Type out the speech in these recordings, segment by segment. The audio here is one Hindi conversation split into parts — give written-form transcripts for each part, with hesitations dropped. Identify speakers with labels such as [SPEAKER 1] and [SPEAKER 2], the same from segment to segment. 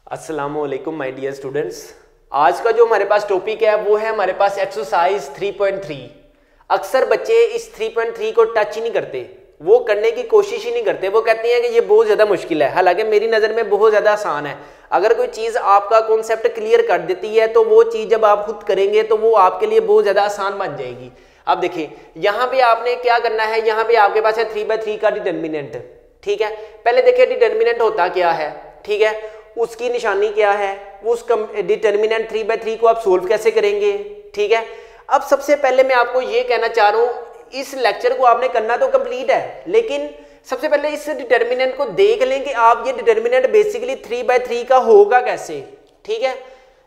[SPEAKER 1] अस्सलामुअलैकुम माय डियर स्टूडेंट्स। आज का जो हमारे पास टॉपिक है वो है हमारे पास एक्सरसाइज 3.3। अक्सर बच्चे इस 3.3 को टच ही नहीं करते, वो करने की कोशिश ही नहीं करते। वो कहते हैं कि ये बहुत ज़्यादा मुश्किल है, हालांकि मेरी नज़र में बहुत ज़्यादा आसान है। अगर कोई चीज़ आपका कॉन्सेप्ट क्लियर कर देती है तो वो चीज़ जब आप खुद करेंगे तो वो आपके लिए बहुत ज़्यादा आसान बन जाएगी। अब देखिए यहाँ पे आपने क्या करना है, यहाँ पे आपके पास है 3/3 का डिटर्मिनेंट। ठीक है, पहले देखिए डिटर्मिनेंट होता क्या है। ठीक है, उसकी निशानी क्या है, उस डिटर्मिनेंट 3/3 को आप सोल्व कैसे करेंगे। ठीक है, अब सबसे पहले मैं आपको ये कहना चाह रहा हूँ, इस लेक्चर को आपने करना तो कंप्लीट है, लेकिन सबसे पहले इस डिटर्मिनेंट को देख लें कि आप ये डिटर्मिनेंट बेसिकली 3/3 का होगा कैसे। ठीक है,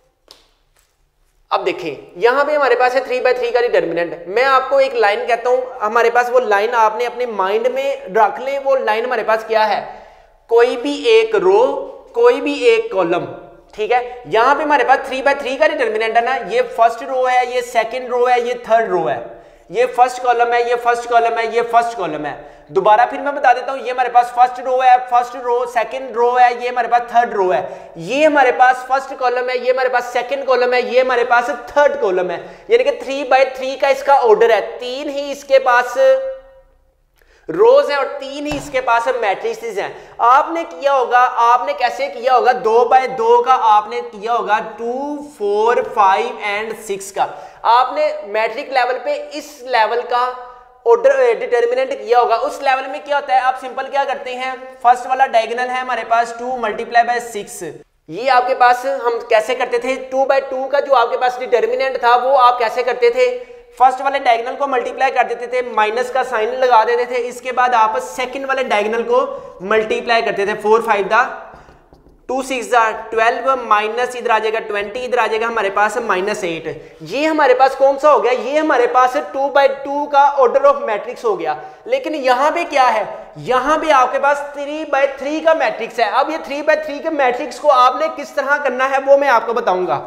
[SPEAKER 1] अब देखें यहाँ पे हमारे पास है 3/3 का डिटर्मिनेंट। मैं आपको एक लाइन कहता हूँ, हमारे पास वो लाइन आपने अपने माइंड में रख ले। वो लाइन हमारे पास क्या है, कोई भी एक रो, कोई भी एक कॉलम। ठीक है, यहां पे हमारे पास 3/3 का डिटर्मिनेंट है ना, ये फर्स्ट रो है, ये सेकंड रो है, ये थर्ड रो है, ये फर्स्ट कॉलम है, ये फर्स्ट कॉलम है, ये फर्स्ट कॉलम है। दोबारा फिर मैं बता देता हूं, ये हमारे पास फर्स्ट रो है, फर्स्ट रो, सेकंड रो है, ये हमारे पास थर्ड रो है, ये हमारे पास फर्स्ट कॉलम है, ये हमारे पास सेकंड कॉलम है, ये हमारे पास थर्ड कॉलम है। यानी कि 3/3 का इसका ऑर्डर है। 3 ही इसके पास रोज है और 3 ही इसके पास मैट्रिसेस हैं। आपने किया होगा, आपने कैसे किया होगा, 2/2 का आपने किया होगा, 2, 4, 5 एंड 6 का आपने मैट्रिक लेवल पे इस लेवल का ऑर्डर डिटर्मिनेंट किया होगा। उस लेवल में क्या होता है, आप सिंपल क्या करते हैं, फर्स्ट वाला डायगोनल है हमारे पास 2 × 6। ये आपके पास हम कैसे करते थे, 2/2 का जो आपके पास डिटर्मिनेंट था वो आप कैसे करते थे, फर्स्ट वाले डायगोनल को मल्टीप्लाई कर देते थे, माइनस का साइन लगा देते थे, इसके बाद आप सेकंड वाले डायगोनल को मल्टीप्लाई करते थे। 4 5 2 6 12 माइनस इधर आ जाएगा 20, इधर आ जाएगा हमारे पास -8। ये हमारे पास कौन सा हो गया, ये हमारे पास 2/2 का ऑर्डर ऑफ मैट्रिक्स हो गया। लेकिन यहां पे क्या है, यहां पे आपके पास 3/3 का मैट्रिक्स है। अब ये 3/3 के मैट्रिक्स को आपने किस तरह करना है वो मैं आपको बताऊंगा।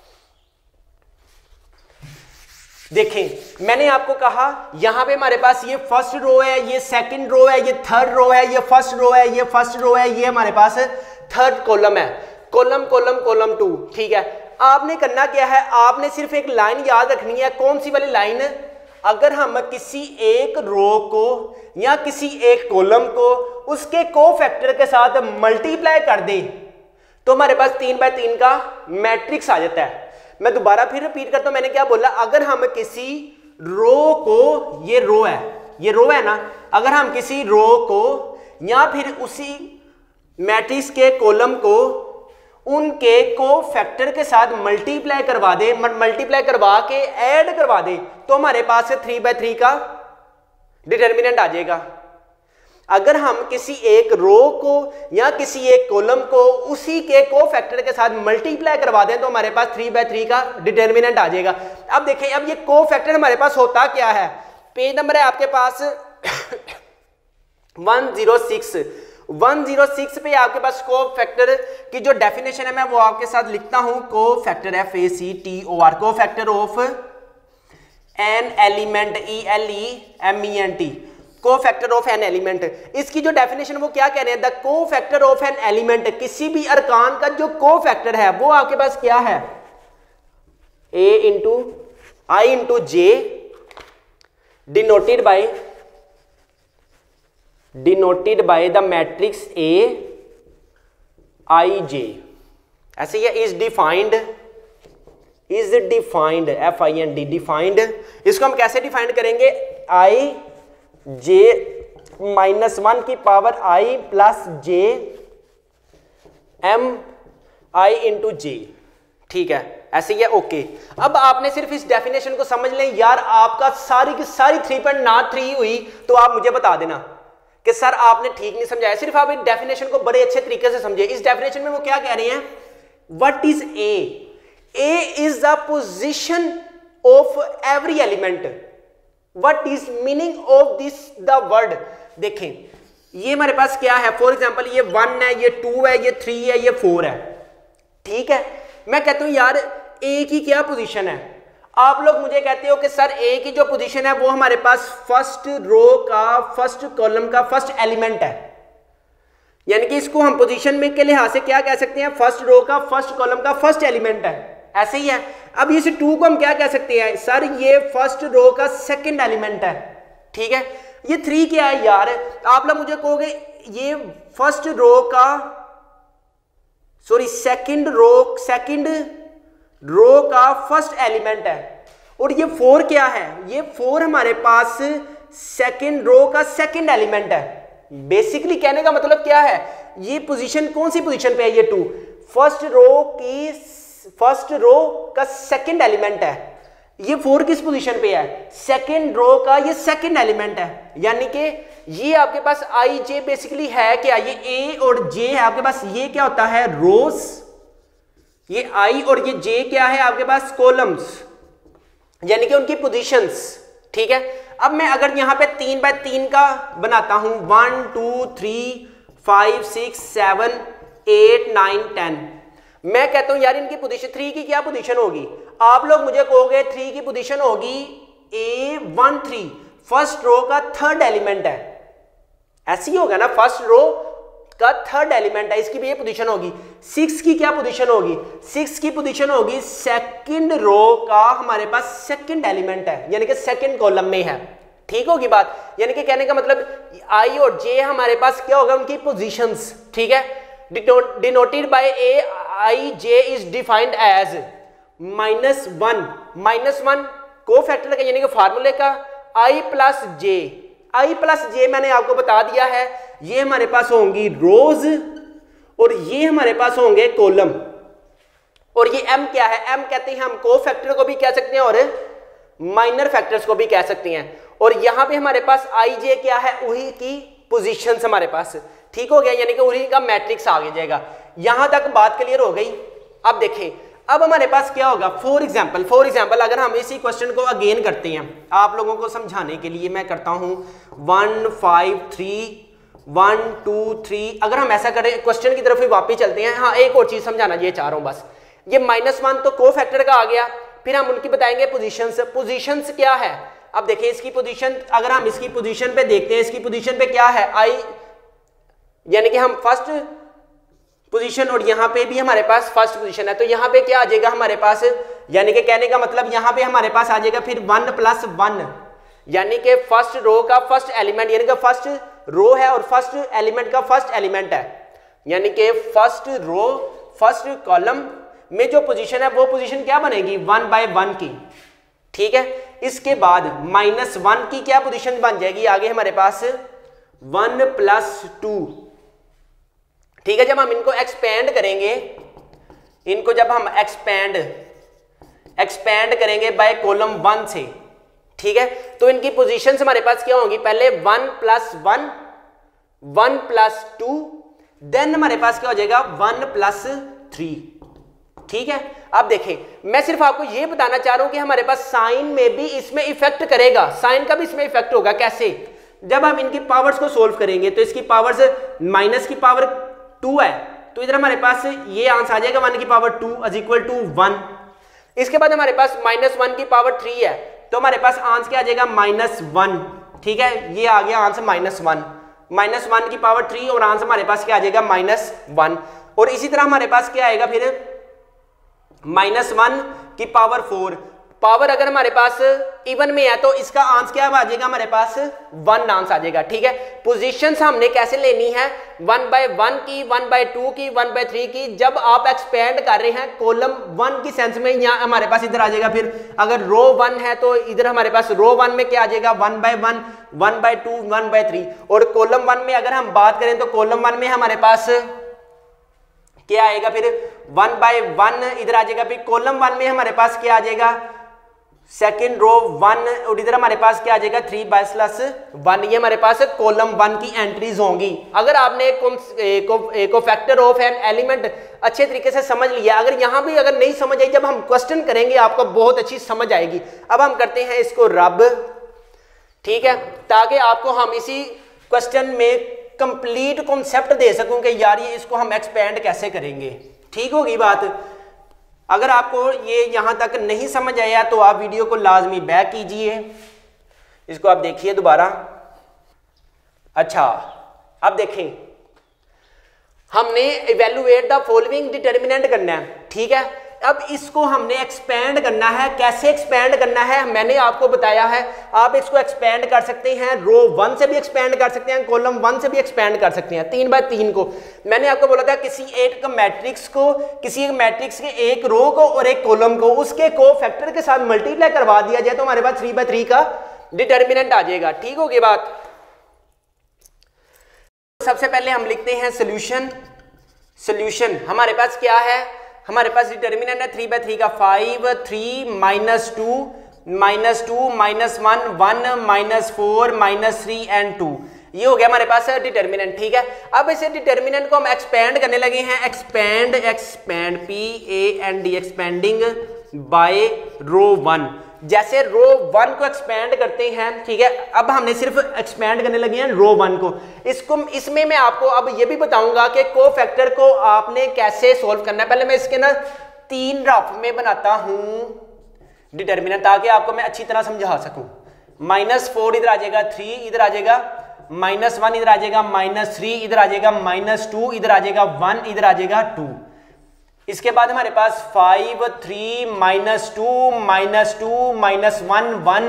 [SPEAKER 1] देखें, मैंने आपको कहा यहां पे हमारे पास ये फर्स्ट रो है, ये सेकंड रो है, ये थर्ड रो है, ये फर्स्ट रो है, ये फर्स्ट रो है, ये हमारे पास थर्ड कॉलम है, कॉलम कॉलम कॉलम 2। ठीक है, आपने करना क्या है, आपने सिर्फ एक लाइन याद रखनी है। कौन सी वाली लाइन, अगर हम किसी एक रो को या किसी एक कॉलम को उसके कोफैक्टर के साथ मल्टीप्लाई कर दें तो हमारे पास 3/3 का मैट्रिक्स आ जाता है। मैं दोबारा फिर रिपीट करता हूं, मैंने क्या बोला, अगर हम किसी रो को, ये रो है ना, अगर हम किसी रो को या फिर उसी मैट्रिक्स के कॉलम को उनके कोफैक्टर के साथ मल्टीप्लाई करवा दे, मल्टीप्लाई करवा के ऐड करवा दे तो हमारे पास 3/3 का डिटर्मिनेंट आ जाएगा। अगर हम किसी एक रो को या किसी एक कॉलम को उसी के कोफैक्टर के साथ मल्टीप्लाई करवा दें तो हमारे पास 3/3 का डिटर्मिनेंट आ जाएगा। अब देखें, अब ये कोफैक्टर हमारे पास होता क्या है, पेज नंबर है आपके पास 106 पे आपके पास कोफैक्टर की जो डेफिनेशन है मैं वो आपके साथ लिखता हूं। Cofactor FACTOR, cofactor of an element, ELEMENT, cofactor of an element. इसकी जो डेफिनेशन वो क्या कह रहे हैं, the cofactor of an element, किसी भी अरकान का जो कोफैक्टर है वो आपके पास क्या है, A × I × J denoted by the matrix AIJ। ऐसे ही इज डिफाइंड FIND, डिफाइंड। इसको हम कैसे डिफाइंड करेंगे, IJ -1 की power I + J MI × J। ठीक है, ऐसे ही है, ओके। अब आपने सिर्फ इस डेफिनेशन को समझ लें। यार आपका सारी की सारी 3.3 हुई तो आप मुझे बता देना कि सर आपने ठीक नहीं समझाया। सिर्फ आप इस डेफिनेशन को बड़े अच्छे तरीके से समझे। इस डेफिनेशन में वो क्या कह रहे हैं, what is A is the position of every element. What is meaning of this the word. देखें, ये हमारे पास क्या है, फॉर एग्जाम्पल ये 1 है, ये 2 है, ये 3 है, ये 4 है। ठीक है, मैं कहता हूं यार A की क्या पोजीशन है, आप लोग मुझे कहते हो कि सर ए की जो पोजीशन है वो हमारे पास फर्स्ट रो का फर्स्ट कॉलम का फर्स्ट एलिमेंट है। यानी कि इसको हम पोजीशन में के लिहाज से क्या कह सकते हैं, फर्स्ट रो का फर्स्ट कॉलम का फर्स्ट एलिमेंट है, ऐसे ही है। अब इस 2 को हम क्या कह सकते हैं, सर ये फर्स्ट रो का सेकंड एलिमेंट है, ठीक है। ये 3 क्या है यार, आप लोग मुझे कहोगे ये फर्स्ट रो का सेकंड रो का फर्स्ट एलिमेंट है, और ये 4 क्या है, ये 4 हमारे पास सेकंड रो का सेकंड एलिमेंट है। बेसिकली कहने का मतलब क्या है, ये पोजीशन कौन सी पोजीशन पे है, ये 2 फर्स्ट रो का सेकंड एलिमेंट है, ये 4 किस पोजीशन पे है, सेकंड रो का ये सेकंड एलिमेंट है। यानी कि ये आपके पास आई जे बेसिकली है क्या, ये ए और जे है आपके पास, ये क्या होता है रोज, ये आई और ये जे क्या है आपके पास कॉलम्स, यानी कि उनकी पोजीशंस, ठीक है। अब मैं अगर यहां पे 3 बाय 3 का बनाता हूं 1 2 3 5 6 7 8 9 10, मैं कहता हूं यार इनकी पोजीशन 3 की क्या पोजीशन होगी, आप लोग मुझे कहोगे 3 की पोजीशन होगी A13, फर्स्ट रो का थर्ड एलिमेंट है, ऐसे ही होगा ना, फर्स्ट रो का थर्ड एलिमेंट है, इसकी भी ये पोजीशन होगी। 6 की क्या पोजीशन होगी, 6 की पोजीशन होगी सेकंड रो का हमारे पास सेकंड एलिमेंट है, यानी कि सेकंड कॉलम में है, ठीक होगी बात। यानी कि कहने का मतलब आई और जे हमारे पास क्या होगा, उनकी पोजीशंस, ठीक है। Denoted by A I J is defined as -1 cofactor का, यानी कि फार्मूले का आई प्लस जे मैंने आपको बता दिया है, ये हमारे पास होंगी रोज और ये हमारे पास होंगे कॉलम, और ये m क्या है, m कहते हैं हम कोफैक्टर को भी कह सकते हैं और माइनर फैक्टर्स को भी कह सकते हैं, और यहां पे हमारे पास आई जे क्या है, वही की पोजीशंस हमारे पास, ठीक हो गया, यानी कि उन्हीं का मैट्रिक्स आगे जाएगा। यहां तक बात क्लियर हो गई। अब देखें, अब हमारे पास क्या होगा, फॉर एग्जाम्पल अगर हम इसी क्वेश्चन को अगेन करते हैं आप लोगों को समझाने के लिए, मैं करता हूं 1 5 3 1 2 3, अगर हम ऐसा करें क्वेश्चन की तरफ ही वापस चलते हैं। हाँ, एक और चीज समझाना ये चाह रहा हूं बस, ये -1 तो कोफैक्टर का आ गया, फिर हम उनकी बताएंगे पोजीशंस क्या है। अब देखिए इसकी पोजीशन, अगर हम इसकी पोजीशन पे देखते हैं, इसकी पोजीशन पे क्या है आई, यानी कि हम फर्स्ट पोजीशन, और यहां पे भी हमारे पास फर्स्ट पोजीशन है, तो यहां पे क्या आ जाएगा हमारे पास, यानी कि कहने का मतलब यहां पे हमारे पास आ जाएगा फिर 1 + 1, यानी कि फर्स्ट रो का फर्स्ट एलिमेंट, यानी कि फर्स्ट रो है और फर्स्ट एलिमेंट का फर्स्ट एलिमेंट है, यानी कि फर्स्ट रो फर्स्ट कॉलम में जो पोजीशन है वो पोजीशन क्या बनेगी 1 बाय 1 की, ठीक है। इसके बाद -1 की क्या पोजीशन बन जाएगी आगे हमारे पास 1 + 2, ठीक है। जब हम इनको एक्सपेंड करेंगे, इनको जब हम एक्सपेंड करेंगे बाय कॉलम 1 से, ठीक है, तो इनकी पोजीशंस हमारे पास क्या होंगी, पहले 1 + 1 1 + 2, देन हमारे पास क्या हो जाएगा 1 + 3, ठीक है। अब देखें, मैं सिर्फ आपको ये बताना चाह रहा हूं कि हमारे पास साइन में भी इसमें इफेक्ट करेगा, साइन का भी इसमें इफेक्ट होगा। कैसे, जब हम इनकी पावर्स को सोल्व करेंगे तो इसकी पावर्स माइनस की पावर 2 है, तो इधर हमारे पास ये आंसर आ जाएगा 1 की पावर 2 = 1। इसके बाद हमारे पास -1 की पावर 3 है, तो हमारे पास आंसर क्या आ जाएगा -1, ठीक है। ये आ गया आंसर -1 की पावर 3, और आंसर हमारे पास क्या आ जाएगा -1। और इसी तरह हमारे पास क्या आएगा फिर -1 की पावर 4, पावर अगर हमारे पास इवन में है तो इसका आंसर क्या आ जाएगा हमारे पास 1 आंसर आ जाएगा, ठीक है। पोजीशंस हमने कैसे लेनी है, 1 बाय 1 की, 1 बाय 2 की, 1 बाय 3 की। जब आप एक्सपेंड कर रहे हैं कॉलम 1 की सेंस में, यहाँ हमारे पास इधर आ जाएगा, फिर अगर रो 1 है तो इधर हमारे पास रो 1 में क्या आ जाएगा 1 बाय 1, 1 बाय 2, 1 बाय 3। और कॉलम 1 में अगर हम बात करें तो कॉलम 1 में हमारे पास क्या आएगा, फिर 1 बाय 1 इधर आ जाएगा, फिर कॉलम 1 में हमारे पास क्या आ जाएगा सेकंड रो 1, और इधर हमारे पास क्या आ जाएगा 3 बाय + 1। ये हमारे पास कॉलम 1 की एंट्रीज होंगी। अगर आपने कोफैक्टर ऑफ एन एलिमेंट अच्छे तरीके से समझ लिया, अगर यहां भी अगर नहीं समझ आई, जब हम क्वेश्चन करेंगे आपको बहुत अच्छी समझ आएगी। अब हम करते हैं इसको रब, ठीक है, ताकि आपको हम इसी क्वेश्चन में कंप्लीट कॉन्सेप्ट दे सकूं कि यार ये इसको हम एक्सपेंड कैसे करेंगे, ठीक होगी बात। अगर आपको ये यहां तक नहीं समझ आया तो आप वीडियो को लाजमी बैक कीजिए, इसको आप देखिए दोबारा। अच्छा, अब देखें, हमने इवेलुएट द फॉलोइंग डिटर्मिनेंट करना है, ठीक है। अब इसको हमने एक्सपेंड करना है। कैसे एक्सपेंड करना है मैंने आपको बताया है। आप इसको एक्सपेंड कर सकते हैं, रो 1 से भी एक्सपेंड कर सकते हैं, कॉलम 1 से भी एक्सपेंड कर सकते हैं। 3 बाय 3 को मैंने आपको बोला था किसी एक मैट्रिक्स को, किसी एक मैट्रिक्स के एक रो को और एक कॉलम को उसके कोफैक्टर के साथ मल्टीप्लाई करवा दिया जाए तो हमारे पास 3 बाय 3 का डिटर्मिनेंट आ जाएगा। ठीक होगी बात। सबसे पहले हम लिखते हैं सोल्यूशन। सोल्यूशन हमारे पास क्या है, हमारे पास डिटर्मिनेंट है 3 बाय 3 का 5, 3 minus 2 minus 1 1 minus 4 minus 3 and 2। ये हो गया हमारे पास डिटर्मिनेंट, ठीक है। अब इसे डिटर्मिनेंट को हम एक्सपेंड करने लगे हैं। Expand, expand PAND, expanding by row 1। जैसे रो 1 को एक्सपेंड करते हैं, ठीक है। अब हमने सिर्फ एक्सपेंड करने लगे हैं रो 1 को। इसमें मैं आपको अब ये भी बताऊंगा कि कोफैक्टर को आपने कैसे सोल्व करना है। पहले मैं इसके ना 3 रफ में बनाता हूं डिटर्मिनेंट ताकि आपको मैं अच्छी तरह समझा सकूं। -4 इधर आ जाएगा, 3 इधर आ जाएगा, -1 इधर आ जाएगा, -3 इधर आ जाएगा, -2 इधर आ जाएगा, 1 इधर आ जाएगा, 2। इसके बाद हमारे पास 5, 3 -2 -2 -1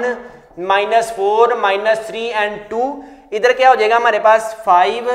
[SPEAKER 1] 1 -4 -3 एंड 2। इधर क्या हो जाएगा हमारे पास 5,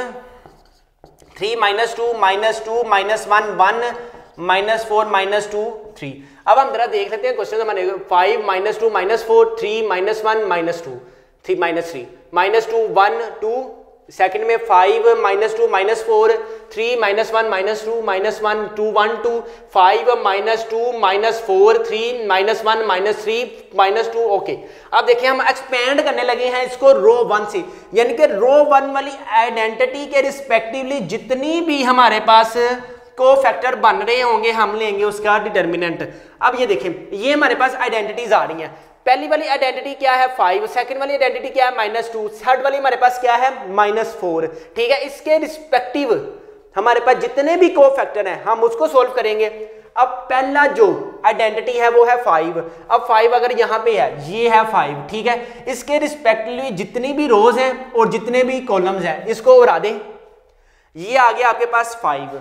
[SPEAKER 1] 3 -2 -2 -1 1 -4 -2 3। अब हम जरा देख लेते हैं क्वेश्चन हमारे 5 -2 -4 3 -1 -2 3 -2 1 2। सेकंड में 5 -2 -4 3 -1 -2 -1 2 1 2 5 -2 -4 3 -1 -3 -2। ओके, अब देखिए हम एक्सपेंड करने लगे हैं इसको रो 1 से, यानी कि रो 1 वाली आइडेंटिटी के रिस्पेक्टिवली जितनी भी हमारे पास कोफैक्टर बन रहे होंगे हम लेंगे उसका डिटर्मिनेंट। अब ये देखें, ये हमारे पास आइडेंटिटीज आ रही हैं। पहली वाली आइडेंटिटी क्या है 5, सेकंड वाली आइडेंटिटी क्या है -2, थर्ड वाली हमारे पास क्या है -4, ठीक है। इसके रिस्पेक्टिव हमारे पास जितने भी कोफैक्टर हैं हम उसको सोल्व करेंगे। अब पहला जो आइडेंटिटी है वो है 5। अब 5 अगर यहां पे है, ये है 5, ठीक है। इसके रिस्पेक्टिवली जितनी भी रोज हैं और जितने भी कॉलम्स हैं इसको उड़ा दें। ये आ गया आपके पास 5।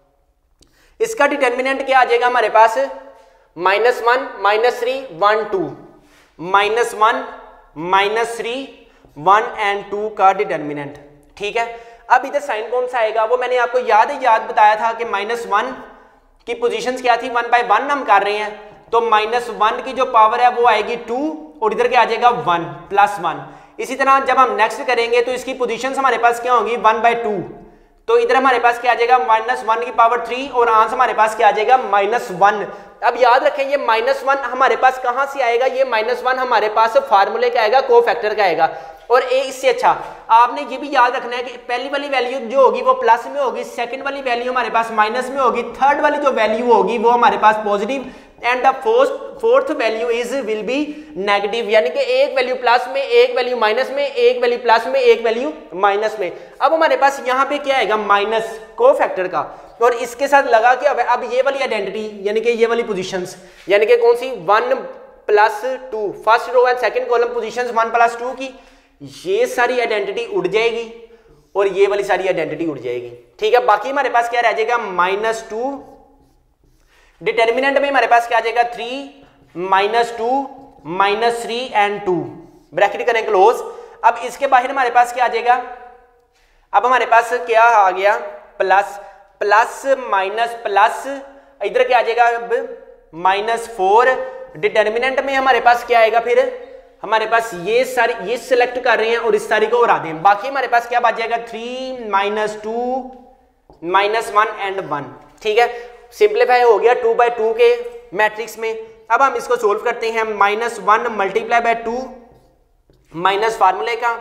[SPEAKER 1] इसका डिटर्मिनेंट क्या आ जाएगा हमारे पास -1 -3 1 2 -1 -3 1 एंड 2 का डिटर्मिनेंट, ठीक है। अब इधर साइन कौन सा आएगा वो मैंने आपको याद बताया था कि -1 की पोजीशंस क्या थी, 1 बाय 1 हम कर रहे हैं तो -1 की जो पावर है वो आएगी 2 और इधर क्या आ जाएगा 1 +1। इसी तरह जब हम नेक्स्ट करेंगे तो इसकी पोजीशंस हमारे पास क्या होगी 1 बाय 2, तो इधर हमारे पास क्या आ जाएगा -1 की पावर 3 और आंसर हमारे पास क्या आ जाएगा -1। अब याद रखें ये -1 हमारे पास कहां से आएगा, ये -1 हमारे पास फार्मूले का आएगा, कोफैक्टर का आएगा। और इससे अच्छा आपने ये भी याद रखना है कि पहली वाली वैल्यू जो होगी वो प्लस में होगी, सेकंड वाली वैल्यू हमारे पास माइनस में होगी, थर्ड वाली जो वैल्यू होगी वो हमारे पास positive and the fourth value is will be negative, यानी कि एक वैल्यू प्लस में, एक वैल्यू माइनस में, एक वैल्यू प्लस में, एक वैल्यू माइनस में। अब हमारे पास यहाँ पे क्या आएगा माइनस कोफैक्टर का, और इसके साथ लगा कि अब ये वाली आइडेंटिटी यानी कि ये वाली पोजीशंस यानी कि कौन सी 1 + 2 first row and second column positions 1 + 2 की, ये सारी आइडेंटिटी उड़ जाएगी और ये वाली सारी आइडेंटिटी उड़ जाएगी, ठीक है। बाकी हमारे पास क्या रह जाएगा -2, डिटर्मिनेंट में हमारे पास क्या आ जाएगा 3 -2 -3 एंड 2 ब्रैकेट करें क्लोज। अब इसके बाहर हमारे पास क्या आ जाएगा, अब हमारे पास क्या आ गया प्लस प्लस माइनस प्लस, इधर क्या आ जाएगा अब -4। डिटर्मिनेंट में हमारे पास क्या आएगा, फिर हमारे पास ये सारी ये सिलेक्ट कर रहे हैं और इस सारी को उड़ा दें। बाकी हमारे पास क्या बच जाएगा 3 -2 -1 एंड 1, ठीक है। सिंप्लीफाई हो गया 2 बाय 2 के मैट्रिक्स में। अब हम इसको सोल्व करते हैं। -1 × 2 माइनस फार्मूले का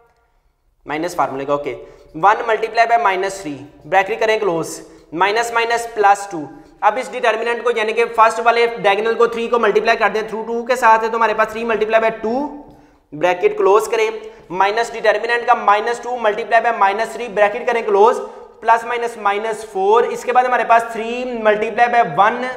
[SPEAKER 1] ओके 1 × -3 ब्रैकेट करें क्लोज, माइनस माइनस +2। अब इस डिटर्मिनेंट को यानी कि फर्स्ट वाले डायगोनल को 3 को मल्टीप्लाई कर दें थ्रू 2 के साथ है तो हमारे पास 3 × 2 ब्रैकेट क्लोज करें, माइनस डिटर्मिनेंट का -2 × -3 ब्रैकेट करें क्लोज, प्लस माइनस -4। इसके बाद हमारे पास 3 × 1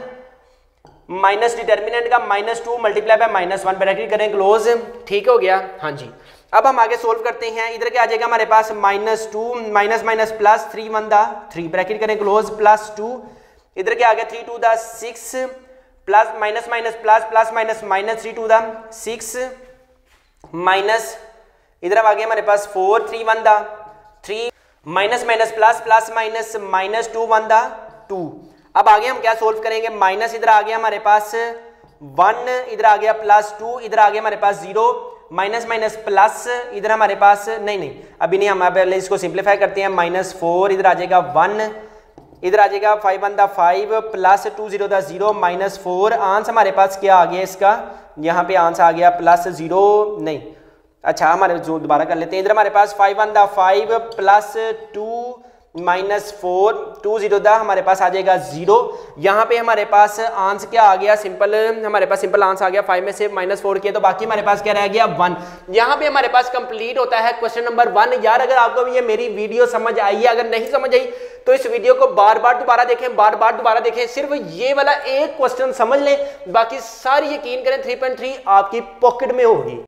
[SPEAKER 1] माइनस डिटर्मिनेंट का -2 × -1 ब्रैकेट करें क्लोज, ठीक हो गया। हाँ जी, अब हम आगे सोल्व करते हैं। इधर क्या आ जाएगा हमारे पास -2 माइनस माइनस प्लस 3 1 दा 3 ब्रैकेट करें क्लोज प्लस 2, इधर क्या आ गया 3 2 दा 6 plus minus minus plus plus minus minus 3 2 दा 6 माइनस इधर अब आ गया हमारे पास 4 3 1 दा 3 minus minus plus plus minus minus 2 1 दा 2। अब आगे हम क्या सोल्व करेंगे, माइनस इधर आ गया हमारे पास 1, इधर आ गया प्लस 2, इधर आ गया हमारे पास 0, माइनस माइनस प्लस इधर हमारे पास नहीं अभी नहीं, हम पहले इसको सिंप्लीफाई करते हैं। -4 इधर आ जाएगा 1, इधर आ जाएगा 5 1 दा 5 प्लस 2 0 दा 0 -4। आंसर हमारे पास क्या आ गया इसका, यहाँ पे आंसर आ गया +0 नहीं, अच्छा हमारे जो दोबारा कर लेते हैं। इधर हमारे पास 5 1 दा 5 प्लस 2 -4 2 0 दा हमारे पास आ जाएगा 0। यहाँ पे हमारे पास आंसर क्या आ गया, सिंपल हमारे पास सिंपल आंसर आ गया 5 में से -4 किया तो बाकी हमारे पास क्या रह गया 1। यहाँ पे हमारे पास कंप्लीट होता है क्वेश्चन नंबर 1। यार अगर आपको ये मेरी वीडियो समझ आई है, अगर नहीं समझ आई तो इस वीडियो को बार बार दोबारा देखें, बार बार दोबारा देखें, सिर्फ ये वाला एक क्वेश्चन समझ लें, बाकी सारी यकीन करें 3.3 आपकी पॉकेट में होगी।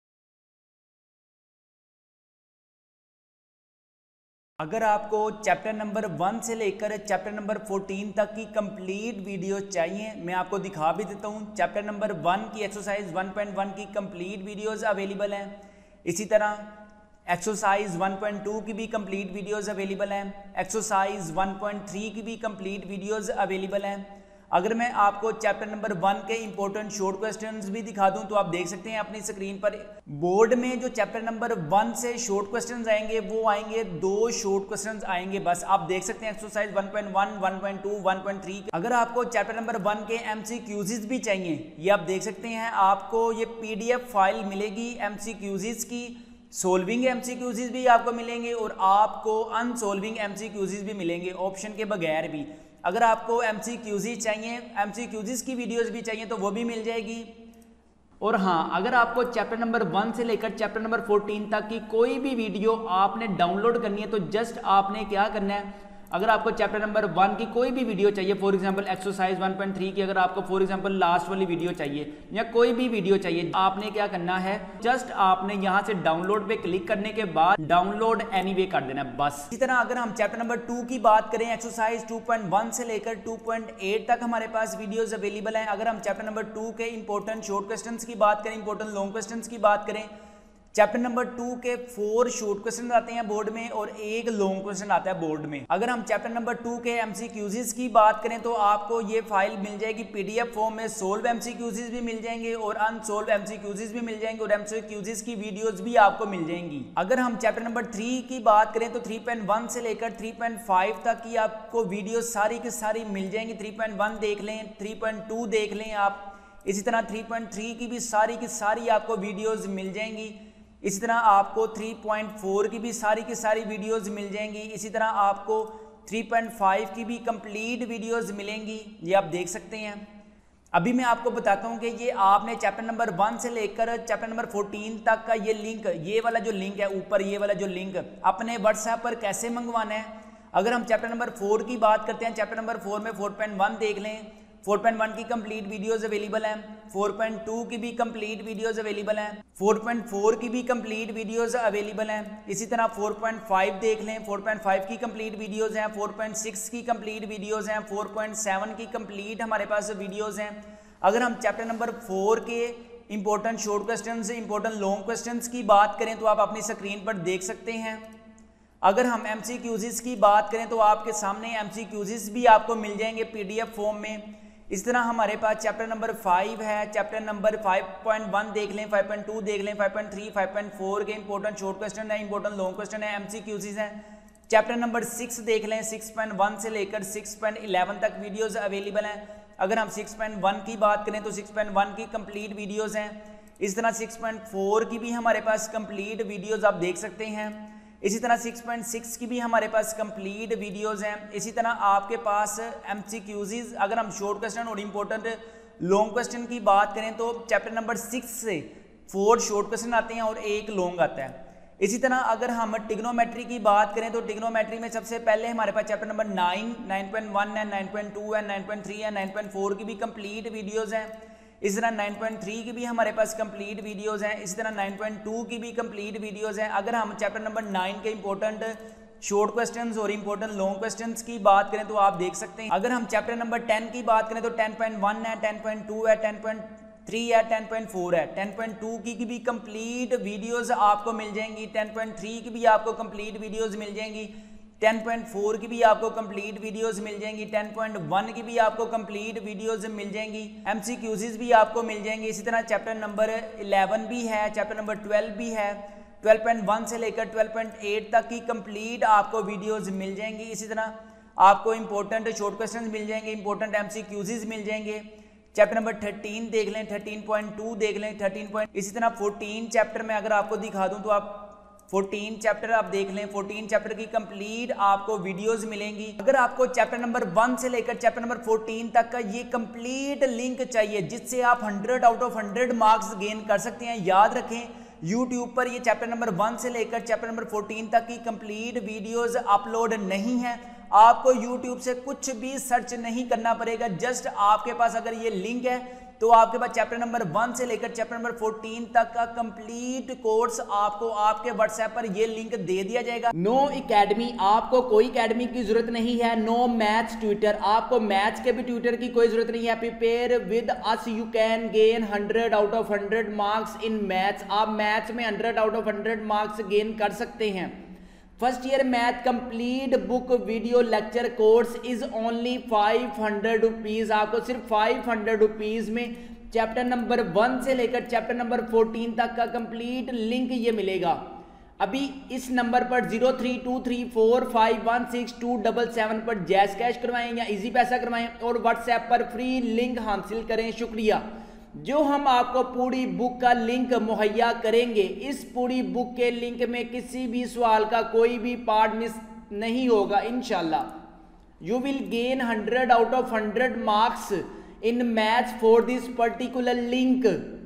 [SPEAKER 2] अगर आपको चैप्टर नंबर 1 से लेकर चैप्टर नंबर 14 तक की कंप्लीट वीडियो चाहिए, मैं आपको दिखा भी देता हूँ। चैप्टर नंबर 1 की एक्सरसाइज 1.1 की कंप्लीट वीडियोस अवेलेबल हैं। इसी तरह एक्सरसाइज 1.2 की भी कंप्लीट वीडियोस अवेलेबल हैं। एक्सरसाइज 1.3 की भी कंप्लीट वीडियोस अवेलेबल हैं। अगर मैं आपको चैप्टर नंबर 1 के इंपॉर्टेंट शॉर्ट क्वेश्चंस भी दिखा दूं तो आप देख सकते हैं अपनी स्क्रीन पर। बोर्ड में जो चैप्टर नंबर 1 से शॉर्ट क्वेश्चंस आएंगे वो आएंगे 2 शॉर्ट क्वेश्चंस आएंगे बस। आप देख सकते हैं एक्सरसाइज 1.1 1.2 1.3। अगर आपको चैप्टर नंबर 1 के MCQs भी चाहिए, ये आप देख सकते हैं, आपको ये PDF फाइल मिलेगी MCQs की। सोल्विंग MCQs भी आपको मिलेंगे और आपको अनसोल्विंग MCQs भी मिलेंगे, ऑप्शन के बगैर भी। अगर आपको MCQs चाहिए, MCQs की वीडियोस भी चाहिए तो वो भी मिल जाएगी। और हाँ, अगर आपको चैप्टर नंबर 1 से लेकर चैप्टर नंबर 14 तक की कोई भी वीडियो आपने डाउनलोड करनी है तो जस्ट आपने क्या करना है, अगर आपको चैप्टर नंबर 1 की कोई भी वीडियो चाहिए, फॉर एग्जांपल एक्सरसाइज 1.3 की अगर आपको फॉर एग्जांपल लास्ट वाली वीडियो चाहिए या कोई भी वीडियो चाहिए, आपने क्या करना है, जस्ट आपने यहां से डाउनलोड पे क्लिक करने के बाद डाउनलोड एनीवे कर देना है बस। इसी तरह अगर हम चैप्टर नंबर 2 की बात करें, एक्सरसाइज 2.1 से लेकर 2.8 तक हमारे पास वीडियोज अवेलेबल हैं। अगर हम चैप्टर नंबर 2 के इंपॉर्टेंट शॉर्ट क्वेश्चन की बात करें, इंपॉर्टेंट लॉन्ग क्वेश्चन की बात करें, चैप्टर नंबर 2 के 4 शॉर्ट क्वेश्चन आते हैं बोर्ड में और 1 लॉन्ग क्वेश्चन आता है बोर्ड में। अगर हम चैप्टर नंबर 2 के MCQs की बात करें तो आपको ये फाइल मिल जाएगी PDF फॉर्म में, सोल्व MCQs भी मिल जाएंगे और अनसोल्व MCQs भी मिल जाएंगे और MCQs की वीडियोस भी आपको मिल जाएंगी। अगर हम चैप्टर नंबर 3 की बात करें तो 3.1 से लेकर 3.5 तक की आपको वीडियो सारी की सारी मिल जाएंगी। 3.1 देख लें, 3.2 देख लें आप, इसी तरह 3.3 की भी सारी आपको वीडियोज मिल जाएंगी। इसी तरह आपको 3.4 की भी सारी वीडियोस मिल जाएंगी। इसी तरह आपको 3.5 की भी कंप्लीट वीडियोस मिलेंगी, ये आप देख सकते हैं। अभी मैं आपको बताता हूं कि ये आपने चैप्टर नंबर 1 से लेकर चैप्टर नंबर 14 तक का ये लिंक, ये वाला जो लिंक है ऊपर, ये वाला जो लिंक अपने WhatsApp पर कैसे मंगवाना है। अगर हम चैप्टर नंबर 4 की बात करते हैं, चैप्टर नंबर 4 में 4.1 देख लें, 4.1 की कंप्लीट वीडियोस अवेलेबल हैं। 4.2 की भी कंप्लीट वीडियोस अवेलेबल हैं। 4.4 की भी कंप्लीट वीडियोस अवेलेबल हैं। इसी तरह 4.5 देख लें, 4.5 की कंप्लीट वीडियोस हैं। 4.6 की कंप्लीट वीडियोस हैं। 4.7 की कंप्लीट हमारे पास वीडियोस हैं। अगर हम चैप्टर नंबर 4 के important short question, important long question की बात करें तो आप अपनी स्क्रीन पर देख सकते हैं। अगर हम MCQs की बात करें तो आपके सामने MCQs भी आपको मिल जाएंगे PDF फॉर्म में। इस तरह हमारे पास चैप्टर नंबर 5 है, चैप्टर नंबर 5.1 देख लें, 5.2 देख लें, 5.3, 5.4 के इंपॉर्टेंट शॉर्ट क्वेश्चन है, इंपॉर्टेंट लॉन्ग क्वेश्चन है, MCQs हैं। चैप्टर नंबर 6 देख लें, 6.1 से लेकर 6.11 तक वीडियोस अवेलेबल हैं। अगर हम 6.1 की बात करें तो 6.1 की कंप्लीट वीडियोस हैं। इस तरह 6.4 की भी हमारे पास कंप्लीट वीडियोस आप देख सकते हैं। इसी तरह 6.6 की भी हमारे पास कंप्लीट वीडियोस हैं। इसी तरह आपके पास MCQs, अगर हम शॉर्ट क्वेश्चन और इंपॉर्टेंट लॉन्ग क्वेश्चन की बात करें तो चैप्टर नंबर 6 से 4 शॉर्ट क्वेश्चन आते हैं और 1 लॉन्ग आता है। इसी तरह अगर हम ट्रिग्नोमेट्री की बात करें तो ट्रिग्नोमेट्री में सबसे पहले हमारे पास चैप्टर नंबर 9, 9.1 है, 9.2 है, 9.3 है, 9.4 की भी कंप्लीट वीडियोस हैं। इस तरह 9.3 की भी हमारे पास कंप्लीट वीडियोस हैं, इसी तरह 9.2 की भी कंप्लीट वीडियोस हैं। अगर हम चैप्टर नंबर 9 के इंपॉर्टेंट शॉर्ट क्वेश्चंस और इंपॉर्टेंट लॉन्ग क्वेश्चंस की बात करें तो आप देख सकते हैं। अगर हम चैप्टर नंबर 10 की बात करें तो 10.1 है, 10.2 है, 10.3 है, 10.4 है। 10.2 की भी कंप्लीट वीडियोस आपको मिल जाएंगी, 10.3 की भी आपको कंप्लीट वीडियोस मिल जाएंगी, 10.4 की भी आपको कंप्लीट वीडियोस मिल जाएंगी, 10.1 की भी आपको कंप्लीट वीडियोस मिल जाएंगी, एमसीक्यूज़ भी आपको मिल जाएंगे। इसी तरह चैप्टर नंबर 11 भी है, चैप्टर नंबर 12 भी है, 12.1 से लेकर 12.8 तक की कंप्लीट आपको वीडियोस मिल जाएंगी। इसी तरह आपको इंपॉर्टेंट शॉर्ट क्वेश्चंस मिल जाएंगे, इंपॉर्टेंट एमसीक्यूज़ मिल जाएंगे। चैप्टर नंबर 13 देख लें, 13.2 देख लें, 13. इसी तरह 14 चैप्टर में अगर आपको दिखा दूं तो आप 14 चैप्टर आप देख लें, 14 चैप्टर की कंप्लीट आपको वीडियोस मिलेंगी। अगर आपको चैप्टर नंबर 1 से लेकर चैप्टर नंबर 14 तक का ये कंप्लीट लिंक चाहिए जिससे आप 100 आउट ऑफ 100 मार्क्स गेन कर सकते हैं, याद रखें YouTube पर ये चैप्टर नंबर 1 से लेकर चैप्टर नंबर 14 तक की कंप्लीट वीडियोस अपलोड नहीं है। आपको YouTube से कुछ भी सर्च नहीं करना पड़ेगा, जस्ट आपके पास अगर ये लिंक है तो आपके पास चैप्टर नंबर 1 से लेकर चैप्टर नंबर 14 तक का कंप्लीट कोर्स आपको आपके व्हाट्सएप पर ये लिंक दे दिया जाएगा। नो एकेडमी, आपको कोई एकेडमी की जरूरत नहीं है। नो मैथ्स ट्यूटर, आपको मैथ्स के भी ट्यूटर की कोई जरूरत नहीं है। Prepare with us you can gain 100 out of 100 marks in maths. आप मैथ्स में 100 आउट ऑफ 100 मार्क्स गेन कर सकते हैं। First year math complete book video lecture course is only 500 rupees. आपको सिर्फ 500 रुपीज़ में चैप्टर नंबर 1 से लेकर चैप्टर नंबर 14 तक का कंप्लीट लिंक ये मिलेगा। अभी इस नंबर पर 0323451677 पर जैस कैश करवाएं या इजी पैसा करवाएं और व्हाट्सएप पर फ्री लिंक हासिल करें। शुक्रिया। जो हम आपको पूरी बुक का लिंक मुहैया करेंगे, इस पूरी बुक के लिंक में किसी भी सवाल का कोई भी पार्ट मिस नहीं होगा। इंशाल्लाह you will gain 100 out of 100 marks in maths for this particular link.